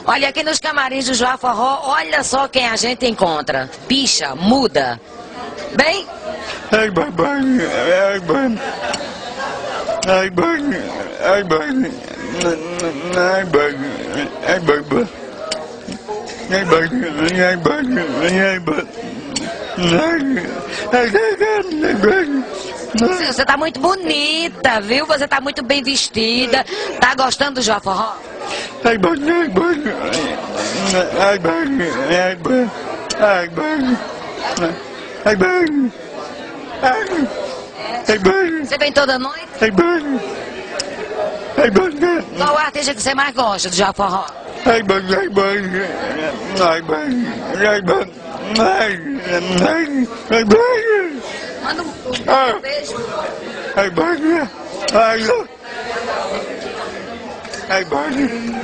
Olha, aqui nos camarins do Joá Forró, olha só quem a gente encontra. Picha, muda. Bem? Ai, babá, ai, babá. Ai, babá, ai, babá. Ai, babá, ai, babá. Ai, babá, ai, babá, ai, babá. Você tá muito bonita, viu? Você tá muito bem vestida. Tá gostando do Joá Forró? Ai, babá, ai, babá. Ai, babá, ai, babá. Ai, babá. Ai, babá. Ai, babá. Você vem toda noite? Ai, babá. Ai, babá. Qual artista que você mais gosta do Joá Forró? Ai, babá, ai, babá. Ai, babá. Ai, babá. Ai, ai, ai, babá. Manda um beijo. Ai, babá. Ai, ai, babá.